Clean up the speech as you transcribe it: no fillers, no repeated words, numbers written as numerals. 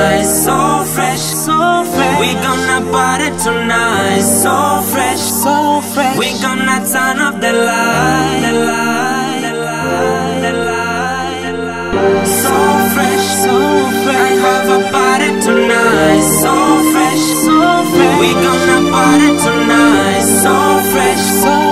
tonight, so fresh, so fresh. We gonna party tonight, so fresh, so fresh. We gonna turn up the light, the light, the light, the light, the light. So fresh, so fresh. I have a party tonight, so fresh, so fresh. We gonna party tonight, so fresh, so